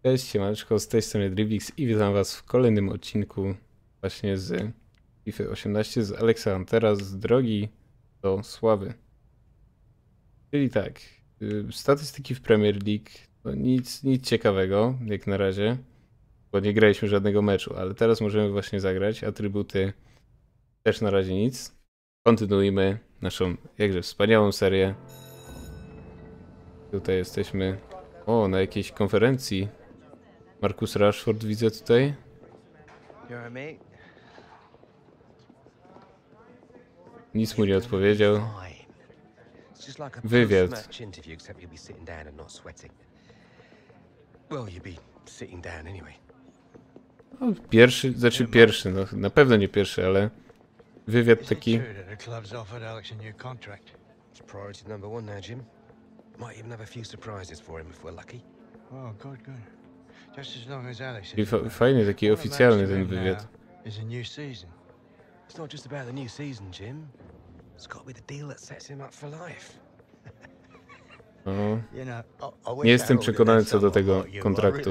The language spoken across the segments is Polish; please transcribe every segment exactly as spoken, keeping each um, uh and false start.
Cześć, siemaneczko, z tej strony Drivix i witam was w kolejnym odcinku właśnie z FIFA osiemnaście z Alexa Huntera z drogi do sławy. Czyli tak, y, statystyki w Premier League, to nic, nic ciekawego jak na razie, bo nie graliśmy żadnego meczu, ale teraz możemy właśnie zagrać, atrybuty też na razie nic. Kontynuujmy naszą jakże wspaniałą serię. Tutaj jesteśmy, o, na jakiejś konferencji. Marcus Rashford widzę tutaj. Nic mu nie odpowiedział. Wywiad. No, pierwszy, znaczy pierwszy, no na pewno nie pierwszy, ale wywiad taki. I fa fajny, taki oficjalny ten wywiad. It's not just about the new season, Jim. It's got to be the deal that sets him up for life. No. Nie jestem przekonany co do tego kontraktu.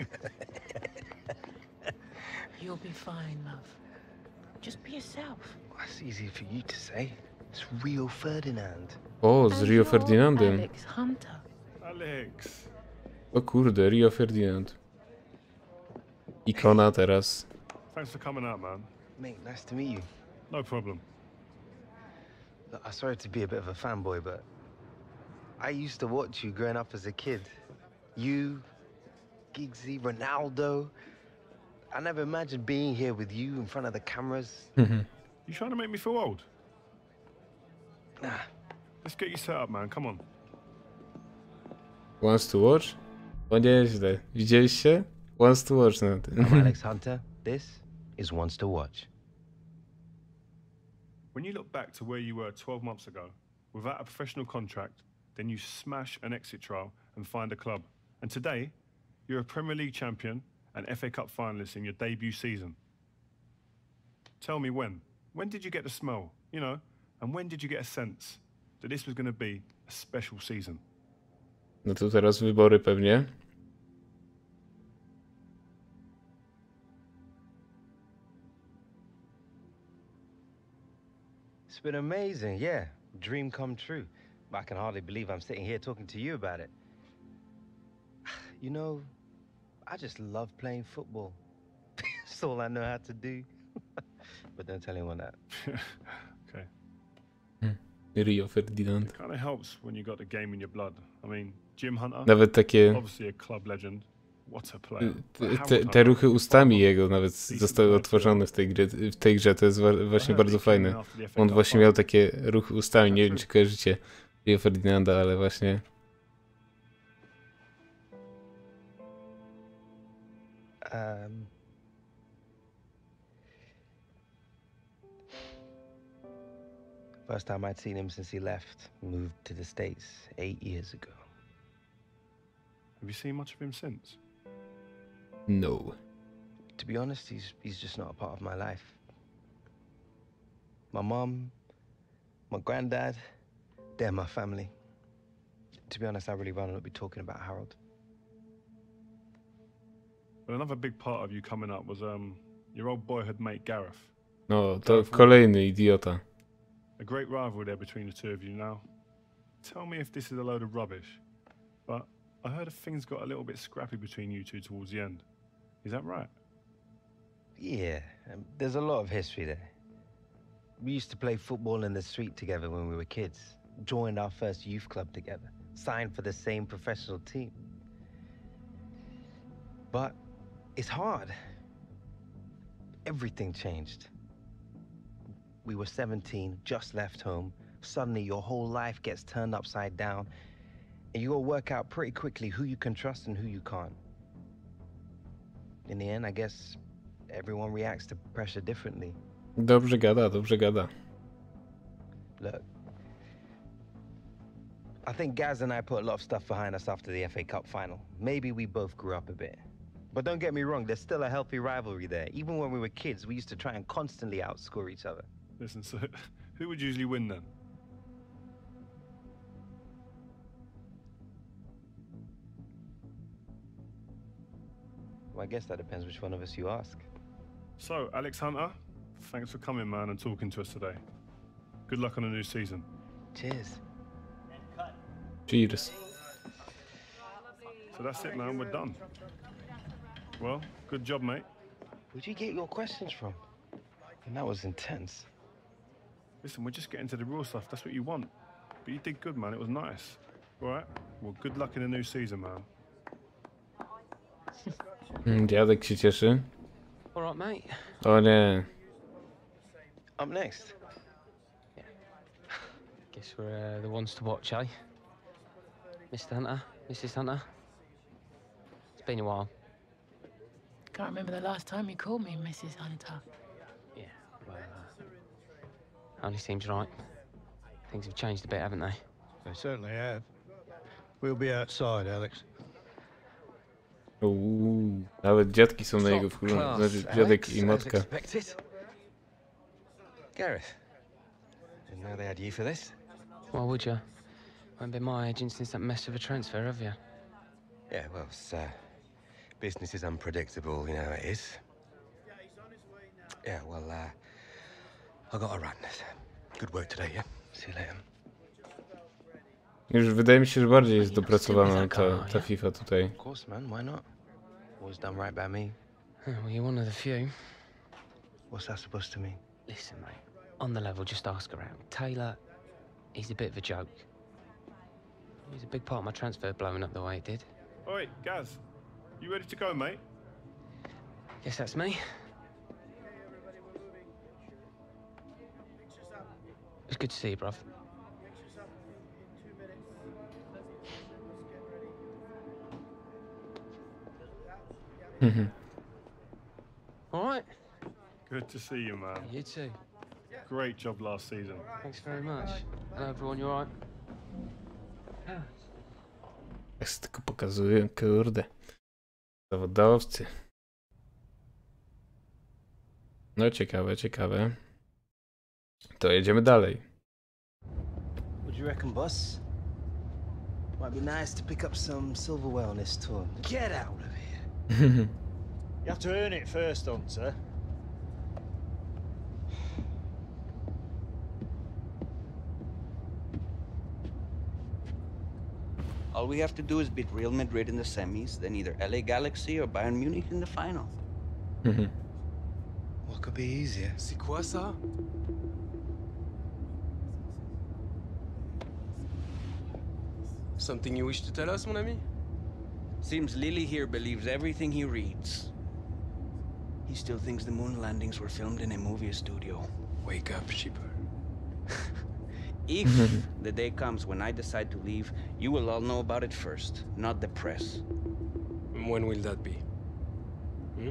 You'll be fine, love. Just be yourself. That's easy for you to say. It's Rio Ferdinand. O, z Rio Ferdinandem. Alex Hunter. Alex. O kurde, Rio Ferdinand. Ikona teraz. Thanks for coming out, man. Mate, nice to meet you. No problem. Look, I'm sorry to be a bit of a fanboy, but I used to watch you growing up as a kid. You, Giggsy, Ronaldo. I never imagined being here with you in front of the cameras. You trying to make me feel old? Nah. Let's get you set up, man. Come on. Wants to watch? O nieźle. Widzieliście? Wants to watch na tym. I'm Alex Hunter. This is Wants to Watch. When you look back to where you were twelve months ago, without a professional contract, then you smash an exit trial and find a club. And today, you're a Premier League champion and F A Cup finalist in your debut season. Tell me when. When did you get the smell, you know? And when did you get a sense that this was going to be a special season? No to teraz wybory pewnie. It's been amazing, yeah. Dream come true. But I can hardly believe I'm sitting here talking to you about it. You know, I just love playing football. It's all I know how to do. But don't tell anyone that. Okay. Rio Ferdinand. It kind of helps when you got the game in your blood. I mean, Jim Hunter, Nawet takie obviously a club legend. What a player. te, te, te ruchy ustami jego nawet zostały otworzone w tej, gry, w tej grze, to jest wa właśnie bardzo fajne. On właśnie miał takie ruchy ustami, nie wiem czy kojarzycie Rio Ferdinanda, ale właśnie... Um, first time I'd seen him since he left, moved to the States eight years ago. Have you seen much of him since? No. To be honest, he's he's just not a part of my life. My mom, my granddad, they're my family. To be honest, I really rather not be talking about Harold. But another big part of you coming up was um your old boyhood mate Gareth. No, to kolejny idiota. A great rivalry there between the two of you now. Tell me if this is a load of rubbish, but I heard things got a little bit scrappy between you two towards the end. Is that right? Yeah, um, there's a lot of history there. We used to play football in the street together when we were kids, joined our first youth club together, signed for the same professional team. But it's hard. Everything changed. We were seventeen, just left home. Suddenly your whole life gets turned upside down, and you gotta work out pretty quickly who you can trust and who you can't. In the end, I guess everyone reacts to pressure differently. Dobrze gada, dobrze gada. Look, I think Gaz and I put a lot of stuff behind us after the F A Cup final. Maybe we both grew up a bit. But don't get me wrong, there's still a healthy rivalry there. Even when we were kids, we used to try and constantly outscore each other. Listen, so who would usually win then? Well, I guess that depends which one of us you ask. So, Alex Hunter, thanks for coming, man, and talking to us today. Good luck on the new season. Cheers. Cheers. So that's it, man. We're done. Well, good job, mate. Where'd you get your questions from? And that was intense. Listen, we're just getting to the real stuff. That's what you want. But you did good, man. It was nice. All right? Well, good luck in the new season, man. Mm, Dziadek się cieszy. All right, mate. O nie. Up next. Guess we're uh, the ones to watch, eh? Mister Hunter, Missus Hunter. It's been a while. Can't remember the last time you called me Missus Hunter. Yeah, well, uh, only seems right. Things have changed a bit, haven't they? They certainly have. We'll be outside, Alex. Uuu, nawet dziadki są na jego wkurzone. Znaczy dziadek i matka. Gareth, didn't know they had you for this. Why would you? Won't be my agent since that mess of a transfer, have you? Yeah, well, it's, uh, business is unpredictable, you know how it is. Yeah, well, uh, I got a run. Good work today, yeah? See you later. Już wydaje mi się, że bardziej jest dopracowana ta, ta FIFA tutaj. Of course, man, why not? Always done right by me. Oh, well, you're one of the few. What's that supposed to mean? Listen, mate, on the level, just ask around. Taylor, he's a bit of a joke. He's a big part of my transfer blowing up the way it did. Oi, Gaz, you ready to go, mate? Guess that's me. It's good to see you, bruv. All right. Good to see you, man. You too. Great job last season. Thanks very much. Hello, everyone. You all right? Jak się tylko pokazują, kurde. Zawodowcy. No ciekawe, ciekawe. To jedziemy dalej. What do you reckon, boss? Might be nice to pick up some silverware on this tour. Get out of here. You have to earn it first, Hunter. All we have to do is beat Real Madrid in the semis, then either L A Galaxy or Bayern Munich in the final. What could be easier? C'est quoi ça? Something you wish to tell us, mon ami? Seems Lily here believes everything he reads. He still thinks the moon landings were filmed in a movie studio. Wake up, sheeper. If the day comes when I decide to leave, you will all know about it first, not the press. When will that be? Hmm?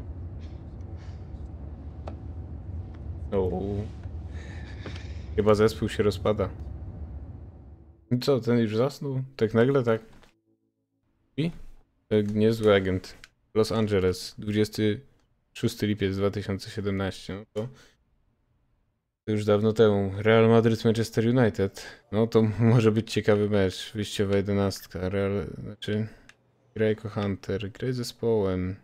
O, chyba zespół się rozpada. I co, ten już zasnął? Tak nagle, tak? I? Tak, niezły agent. Los Angeles, dwudziestego szóstego lipiec dwa tysiące siedemnastego. No to, to już dawno temu. Real Madrid, Manchester United. No to może być ciekawy mecz. Wyjściowa jedenastka. Real, znaczy... Gra jako Hunter, graj zespołem.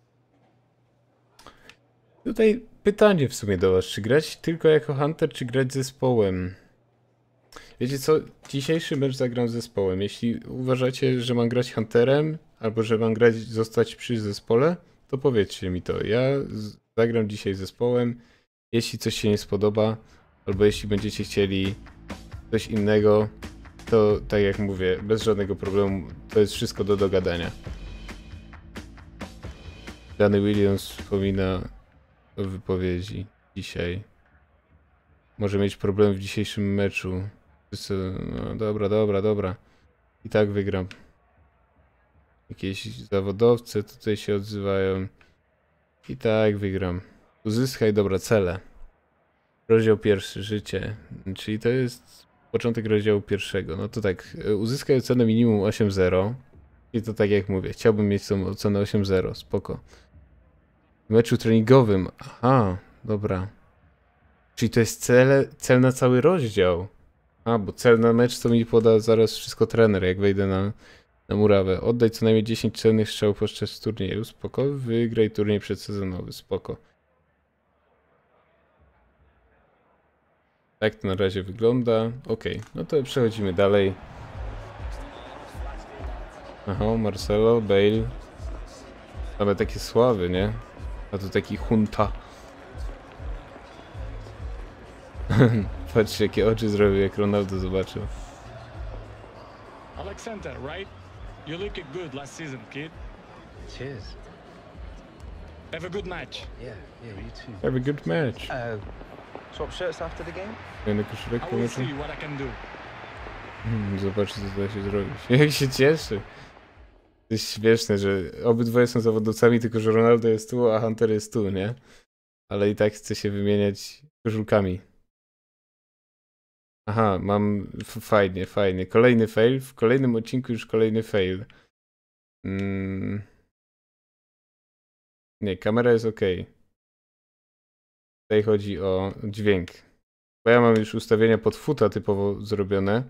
Tutaj pytanie w sumie do was, czy grać tylko jako Hunter, czy grać zespołem? Wiecie co, dzisiejszy mecz zagram zespołem. Jeśli uważacie, że mam grać Hunterem, albo że mam grać, zostać przy zespole, to powiedzcie mi to. Ja zagram dzisiaj zespołem. Jeśli coś się nie spodoba, albo jeśli będziecie chcieli coś innego, to tak jak mówię, bez żadnego problemu, to jest wszystko do dogadania. Danny Williams wspomina o wypowiedzi dzisiaj. Może mieć problem w dzisiejszym meczu. No dobra, dobra, dobra. I tak wygram. Jakieś zawodowcy tutaj się odzywają. I tak wygram. Uzyskaj, dobra, cele. Rozdział pierwszy, życie. Czyli to jest początek rozdziału pierwszego. No to tak, uzyskaj ocenę minimum osiem zero. I to tak jak mówię, chciałbym mieć tą ocenę osiem zero, spoko. W meczu treningowym, aha, dobra. Czyli to jest cel, cel na cały rozdział. A, bo cel na mecz to mi poda zaraz wszystko trener, jak wejdę na Na murawę. Oddaj co najmniej dziesięć cennych strzałów podczas turnieju. Spoko. Wygraj turniej przedsezonowy. Spoko. Tak to na razie wygląda. Ok, no to przechodzimy dalej. Aha, Marcelo, Bale. Same takie sławy, nie? A tu taki hunta. Patrzcie, jakie oczy zrobił, jak Ronaldo zobaczył. Alexander, right? You looked good last season, kid. Cheers. Have a good match. Yeah, yeah, you too. Have a good match. Uh, swap shirts after the game? Fajny koszulek I po will meczu. see what I can do. Hmm, zobaczcie, co da się zrobić. Jak się cieszy. To jest śmieszne, że obydwoje są zawodowcami, tylko że Ronaldo jest tu, a Hunter jest tu, nie? Ale i tak chce się wymieniać koszulkami. Aha, mam... F fajnie, fajnie. Kolejny fail. W kolejnym odcinku już kolejny fail. Mm. Nie, kamera jest ok. Tutaj chodzi o dźwięk. Bo ja mam już ustawienia pod futa typowo zrobione.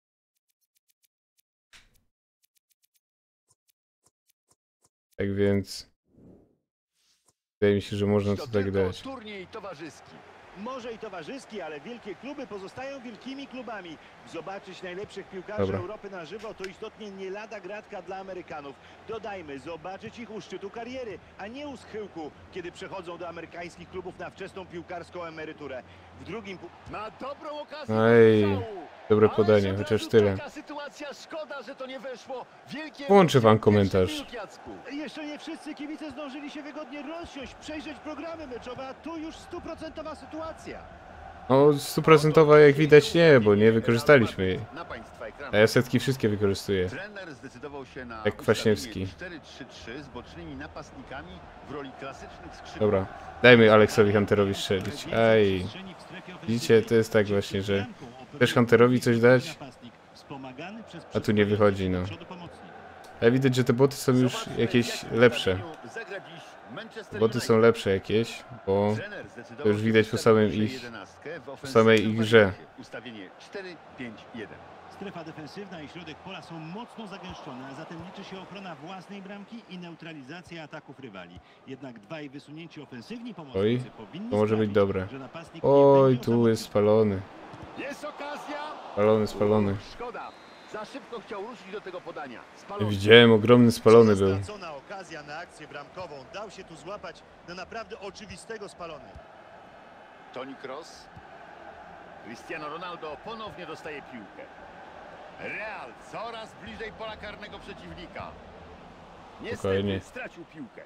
Tak więc... Wydaje mi się, że można to tak dać. Turniej towarzyski. Może i towarzyski, ale wielkie kluby pozostają wielkimi klubami. Zobaczyć najlepszych piłkarzy Dobra. Europy na żywo to istotnie nie lada gratka dla Amerykanów. Dodajmy, zobaczyć ich u szczytu kariery, a nie u schyłku, kiedy przechodzą do amerykańskich klubów na wczesną piłkarską emeryturę. W drugim... Na dobrą okazję. Ej, strzału. dobre Ależ podanie, od chociaż razu tyle. Taka sytuacja, szkoda, że to nie weszło. Wielkie Włączę wam emocje, komentarz. pierwszy minut, Jacku. Jeszcze nie wszyscy kibice zdążyli się wygodnie rozsiąść, przejrzeć programy mecze, a tu już stuprocentowa sytuacja. No, stuprocentowa jak widać nie, bo nie wykorzystaliśmy jej. Na państwa A ekranach. ja setki wszystkie wykorzystuję. Trener zdecydował się na Jak Kwaśniewski. ustawienie cztery trzy trzy z bocznymi napastnikami w roli klasycznych skrzydłowych. Dobra, dajmy Aleksowi Hunterowi strzelić. Ej, widzicie, to jest tak właśnie, że chcesz Hunterowi coś dać, a tu nie wychodzi, no. Ale widać, że te boty są już Zobaczmy, jakieś w jakim lepsze. ustawieniu zagra dziś Manchester Boty są United. lepsze jakieś, bo Trener zdecydował to już się widać po wystawić samym pierwszej ich, jedenastkę w po ofensywnym samej ich grze. wariancie. Ustawienie cztery pięć jeden. Strefa defensywna i środek pola są mocno zagęszczone, a zatem liczy się ochrona własnej bramki i neutralizacja ataków rywali. Jednak dwaj wysunięci ofensywni pomocnicy Oj, powinni to może być sprawić, dobre. że napastnik nie Oj, będzie tu jest spalony. Jest okazja. Spalony, spalony. Szkoda. Za szybko chciał ruszyć do tego podania. Spalony. Widziałem, ogromny spalony był. Stracona okazja na akcję bramkową. Dał się tu złapać na naprawdę oczywistego spalony. Toni Kroos. Cristiano Ronaldo ponownie dostaje piłkę. Real coraz bliżej pola karnego przeciwnika. Spokojnie. Niestety stracił piłkę.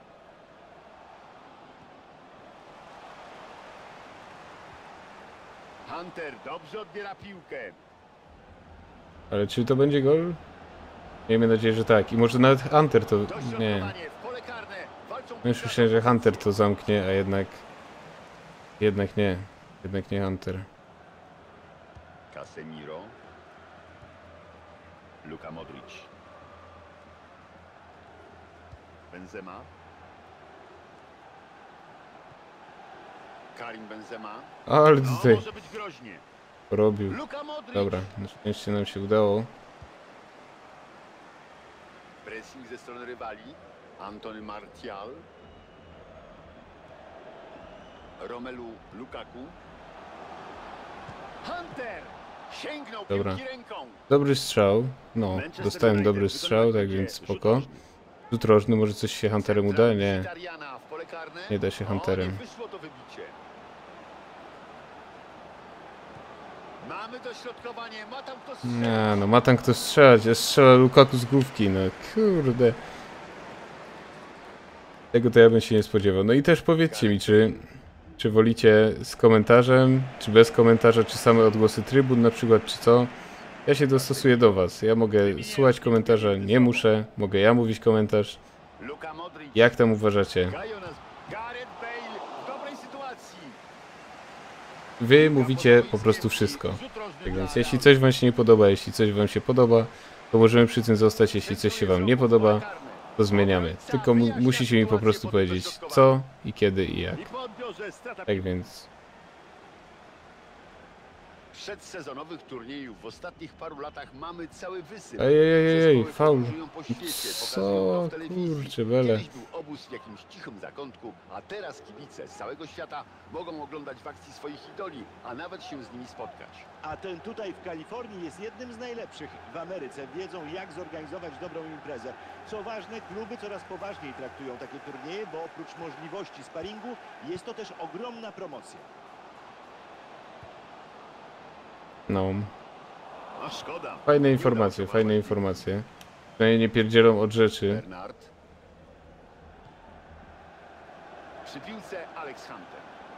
Hunter dobrze odbiera piłkę. Ale czy to będzie gol? Miejmy nadzieję, że tak. I może nawet Hunter to... Nie. Dośrodkowanie w pole karne. Walczą No już myślałem, że Hunter to zamknie, a jednak... Jednak nie. Jednak nie Hunter. Casemiro. Luka Modric. Benzema. Karim Benzema. Ale No, tutaj może być groźnie. porobił. Luka Modric. Dobra, na szczęście nam się udało. Pressing ze strony rywali. Antony Martial. Romelu Lukaku. Hunter sięgnął Dobra. piłki ręką. Dobry strzał. No, Manchester dostałem United dobry wykonał strzał, tak drugie więc rzut spoko. rożny. Rzut rożny, może coś się Hunterem uda? Nie. Mkhitarjana w pole karne. Nie da się O, Hunterem. nie wyszło to wybicie. Mamy dośrodkowanie, ma tam kto strzelić. Nie, no ma tam kto strzelać. Ja strzela Lukaku z główki, no kurde. Tego to ja bym się nie spodziewał. No i też powiedzcie mi, czy, czy wolicie z komentarzem, czy bez komentarza, czy same odgłosy trybun na przykład, czy co? Ja się dostosuję do was. Ja mogę słuchać komentarza, nie muszę. Mogę ja mówić komentarz. Luka Modric. Jak tam uważacie? Gajo nas- Gareth Bale w dobrej sytuacji. Wy mówicie po prostu wszystko. Tak więc jeśli coś wam się nie podoba, jeśli coś wam się podoba, to możemy przy tym zostać. Jeśli coś się wam nie podoba, to zmieniamy. Tylko mu musicie mi po prostu powiedzieć co i kiedy i jak. I po odbiorze strata Tak więc przedsezonowych turniejów w ostatnich paru latach mamy cały wysyp. Ej, ej, ej, ej, Zespoły faul. podróżują po świecie, Co? pokazują to w telewizji. Kurczę, bele. Kiedyś był obóz w jakimś cichym zakątku, a teraz kibice z całego świata mogą oglądać w akcji swoich idoli, a nawet się z nimi spotkać. A ten tutaj w Kalifornii jest jednym z najlepszych w Ameryce. Wiedzą, jak zorganizować dobrą imprezę. Co ważne, kluby coraz poważniej traktują takie turnieje, bo oprócz możliwości sparingu jest to też ogromna promocja. No. A szkoda. Fajne informacje, fajne informacje. Przynajmniej nie pierdzielą od rzeczy. Bernard. Przy piłce Alex Hunter.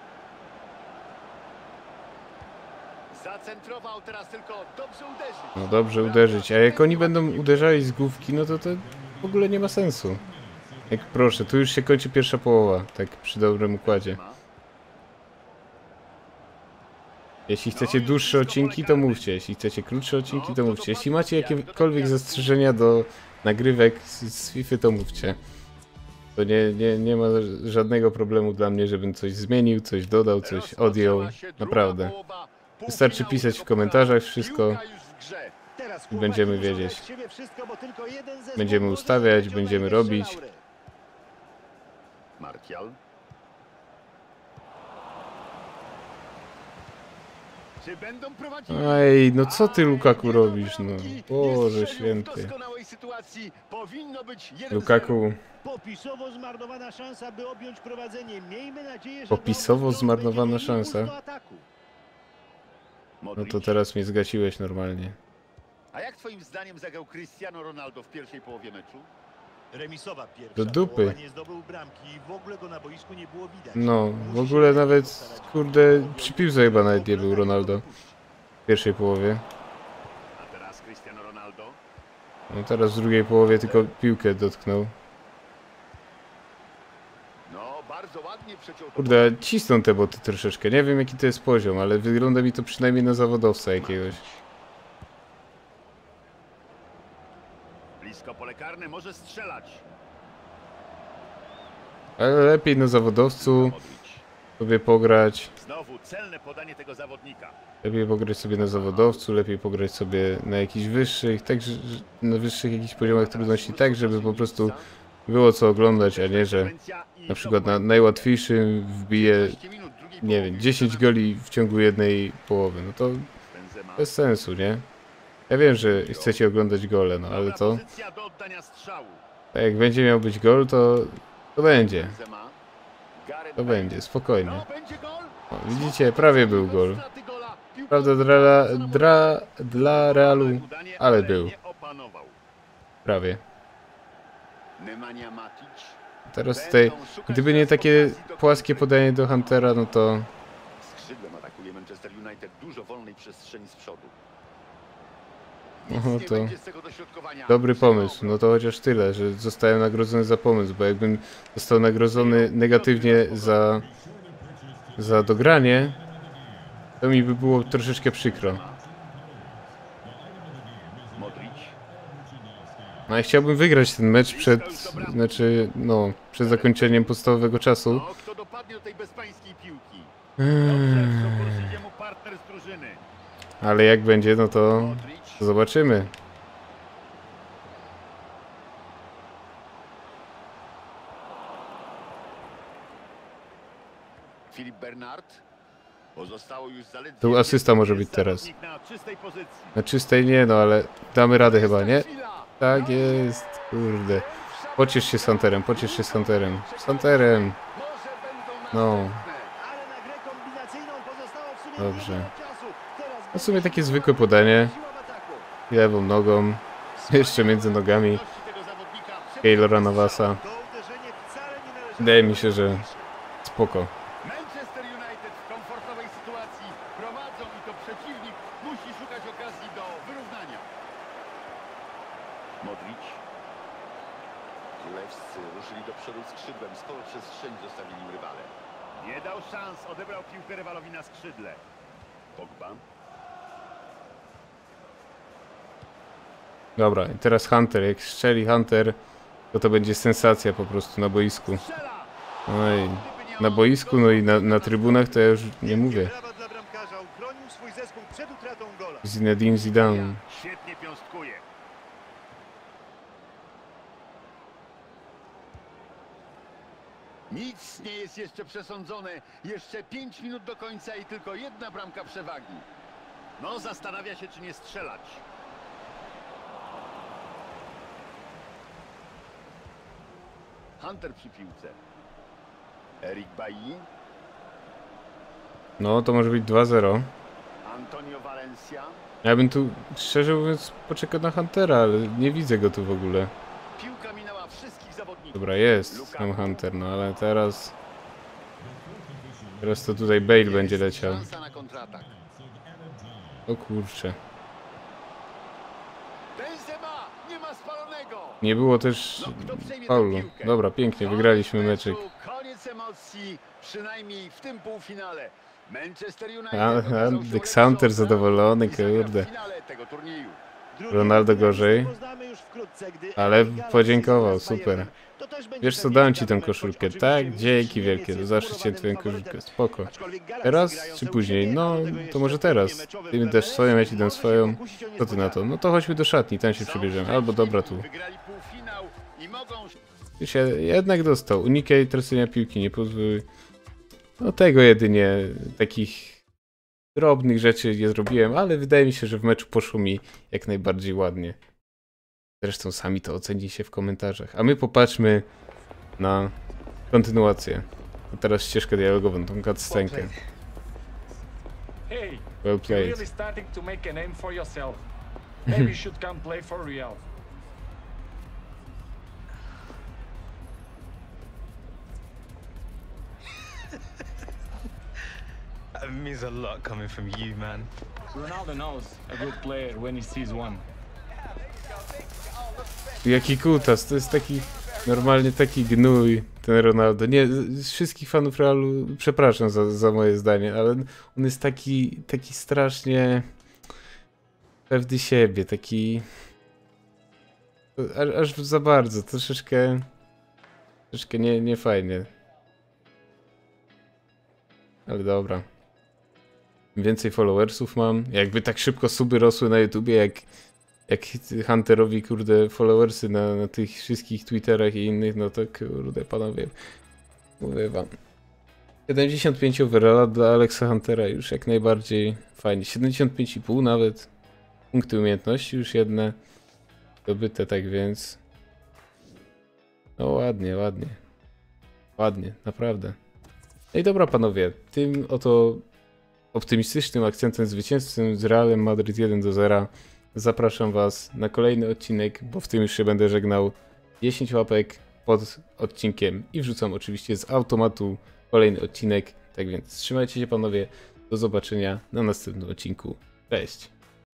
Zacentrował, teraz tylko dobrze uderzyć. No dobrze uderzyć, a jak oni będą uderzali z główki, no to to w ogóle nie ma sensu. Jak proszę, tu już się kończy pierwsza połowa, tak przy dobrym układzie. Jeśli chcecie dłuższe odcinki, to mówcie. Jeśli chcecie krótsze odcinki, to mówcie. Jeśli macie jakiekolwiek zastrzeżenia do nagrywek z, z FIFA, to mówcie. To nie, nie, nie ma żadnego problemu dla mnie, żebym coś zmienił, coś dodał, coś odjął. Naprawdę. Wystarczy pisać w komentarzach wszystko i będziemy wiedzieć. Będziemy ustawiać, będziemy robić. Martial. Czy będą prowadzić? Ej, no co ty, Lukaku, robisz, no? Boże święty. Lukaku. Popisowo zmarnowana szansa, by objąć prowadzenie. Miejmy nadzieję, że Popisowo zmarnowana szansa. No to teraz mnie zgasiłeś normalnie. A jak twoim zdaniem zagrał Cristiano Ronaldo w pierwszej połowie meczu? Remisowa pierwsza. Do dupy. Nie zdobył bramki i w ogóle go na boisku nie było widać. No, w ogóle nawet, kurde, przy piłce chyba nawet nie był Ronaldo w pierwszej połowie. A teraz Cristiano Ronaldo. No teraz w drugiej połowie tylko piłkę dotknął. No, bardzo ładnie przeciął. Kurde, cisną te boty troszeczkę. Nie wiem jaki to jest poziom, ale wygląda mi to przynajmniej na zawodowca jakiegoś. Blisko pole karne, może strzelać. Ale lepiej na zawodowcu sobie pograć. Znowu celne podanie tego zawodnika. Lepiej pograć sobie na zawodowcu, lepiej pograć sobie na jakichś wyższych, tak, że, na wyższych jakichś poziomach trudności, tak, żeby po prostu było co oglądać, a nie, że na przykład na najłatwiejszym wbije, nie wiem, dziesięć goli w ciągu jednej połowy. No to bez sensu, nie? Ja wiem, że chcecie oglądać gole, no ale to... Tak jak będzie miał być gol, to... To będzie. To będzie, spokojnie. O, widzicie, prawie był gol. Prawda dla, dla, dla Realu, ale był. Prawie. Teraz tutaj, gdyby nie takie płaskie podanie do Huntera, no to... Skrzydłem atakuje Manchester United, dużo wolnej przestrzeni z przodu. O, to dobry pomysł, no to chociaż tyle, że zostałem nagrodzony za pomysł, bo jakbym został nagrodzony negatywnie za, za dogranie, to mi by było troszeczkę przykro. No ja chciałbym wygrać ten mecz przed, znaczy, no, przed zakończeniem podstawowego czasu. Ale jak będzie, no to zobaczymy. Filip Bernard. Pozostało już zaledwie... Tu asysta może być teraz. Na czystej nie, no ale damy radę chyba, nie? Tak jest, kurde. Pociesz się z Hunterem, pociesz się z Hunterem. Z Hunterem. No. Dobrze. No w sumie takie zwykłe podanie. Lewą nogą. Jeszcze między nogami Keylora Navasa. Wydaje mi się, że spoko. Manchester United w komfortowej sytuacji prowadzą i to przeciwnik musi szukać okazji do wyrównania. Modric. Królewscy ruszyli do przodu skrzydłem. Sporo przestrzeni zostawili im rywale. Nie dał szans, odebrał piłkę rywalowi na skrzydle. Pogba. Dobra, i teraz Hunter. Jak strzeli Hunter, to to będzie sensacja po prostu na boisku. Oj, na boisku, no i na, na trybunach to ja już nie mówię. Zinedine Zidane. Świetnie piąstkuje. Nic nie jest jeszcze przesądzone. Jeszcze pięć minut do końca i tylko jedna bramka przewagi. No, zastanawia się, czy nie strzelać. Hunter przy piłce. Eric Bailly. No, to może być dwa zero. Antonio Valencia. Ja bym tu, szczerze mówiąc, poczekał na Huntera, ale nie widzę go tu w ogóle. Piłka minęła wszystkich zawodników. Dobra, jest tam Hunter, no ale teraz... Teraz to tutaj Bale będzie leciał. Szansa na kontratak. O kurczę. Benzema nie ma spalonego. Nie było też faulu. Dobra, pięknie, wygraliśmy meczek. Koniec emocji, przynajmniej w tym półfinale. Manchester United A, Alexander zadowolony, kurde. Ronaldo gorzej. Ale podziękował, super. Wiesz co, dałem ci tę koszulkę, tak? Dzięki wielkie, zawsze chciałem twoją koszulkę, spoko. Teraz czy później? No, to może teraz. Ty mi dasz swoją, ja ci dam swoją. Co ty na to? No to chodźmy do szatni, tam się przebierzemy. Albo dobra, tu. Już się jednak dostał. Unikaj tracenia piłki, nie pozwól. No tego jedynie, takich drobnych rzeczy nie zrobiłem, ale wydaje mi się, że w meczu poszło mi jak najbardziej ładnie. Zresztą sami to ocenicie w komentarzach. A my popatrzmy na kontynuację. A teraz ścieżkę dialogową, tą cutscenkę. Hey, Well you're played. really starting to make a name for yourself. Maybe you should come play for Real. It means a lot coming from you, man. Ronaldo knows a good player when he sees one. Jaki kutas, to jest taki, normalnie taki gnój, ten Ronaldo. Nie, z wszystkich fanów Realu, przepraszam za, za moje zdanie, ale on jest taki, taki strasznie pewny siebie, taki aż, aż za bardzo, troszeczkę, troszeczkę nie, nie fajnie. Ale dobra. Im więcej followersów mam, jakby tak szybko suby rosły na YouTubie, jak jak Hunterowi, kurde, followersy na, na tych wszystkich Twitterach i innych, no to kurde, panowie, mówię wam. siedemdziesiąt pięć overalla dla Alexa Huntera już jak najbardziej fajnie. siedemdziesiąt pięć i pół nawet. Punkty umiejętności już jedne zdobyte, tak więc. No ładnie, ładnie. Ładnie, naprawdę. No i dobra, panowie, tym oto optymistycznym akcentem zwycięzcą z Realem Madryt jeden do zera zapraszam was na kolejny odcinek, bo w tym już się będę żegnał. dziesięć łapek pod odcinkiem i wrzucam oczywiście z automatu kolejny odcinek. Tak więc trzymajcie się, panowie, do zobaczenia na następnym odcinku. Cześć!